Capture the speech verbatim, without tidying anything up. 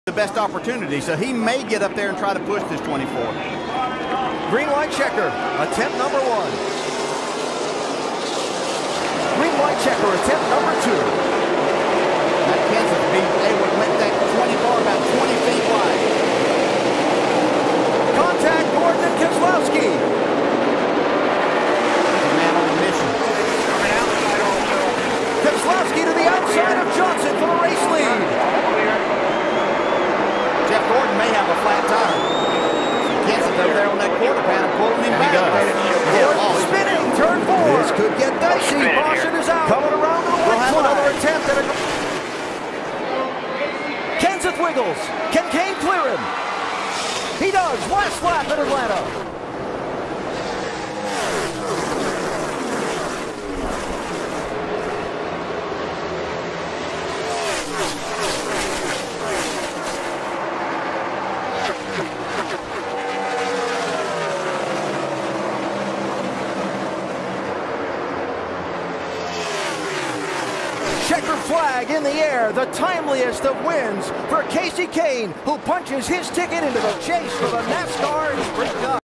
the best opportunity, so he may get up there and try to push this twenty-four. Green white checker, attempt number one. Green white checker, attempt number two. That Kansas beat able to make that twenty-four about twenty feet wide. Contact Gordon and Keselowski. Man on a mission. Keselowski to the outside of Johnson for the race lead. Jeff Gordon may have a flat tire. Kansas over there on that quarter panel pulling him back. Gordon spinning, turn four. This could get dicey. Caution is out. Coming around to the We'll have flag. another attempt at a... Kenseth wiggles. Can Kane clear him? He does. Last lap at Atlanta. Checker flag in the air, the timeliest of wins for Kasey Kahne, who punches his ticket into the chase for the NASCAR Sprint Cup.